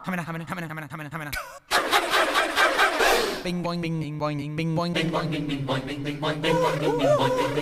Bing boing bing bing boing bing boing bing boing bing boing bing boing bing boing bing boing bing boing bing boing bing